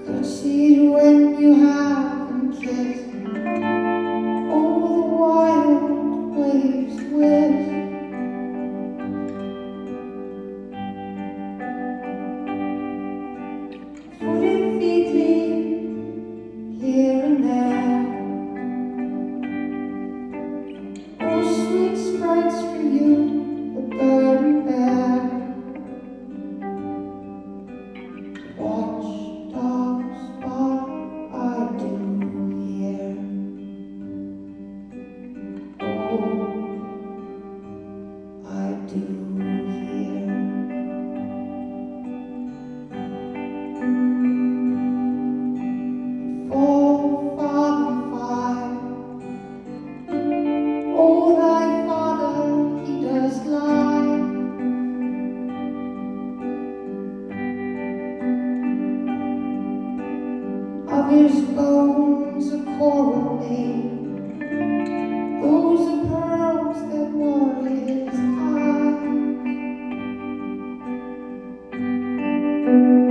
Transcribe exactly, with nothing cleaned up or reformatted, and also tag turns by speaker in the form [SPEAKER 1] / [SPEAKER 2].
[SPEAKER 1] could see it when you haven't kissed. Oh, the wild waves whisk. Footed feebly here and there. Oh, sweet sprites for you, the bird and bear. Watchdogs, what I do here. Oh, I do here. Oh, Father, fire. Oh, thy Father, he does lie. Of his bones a coral made, those are pearls that were his eyes.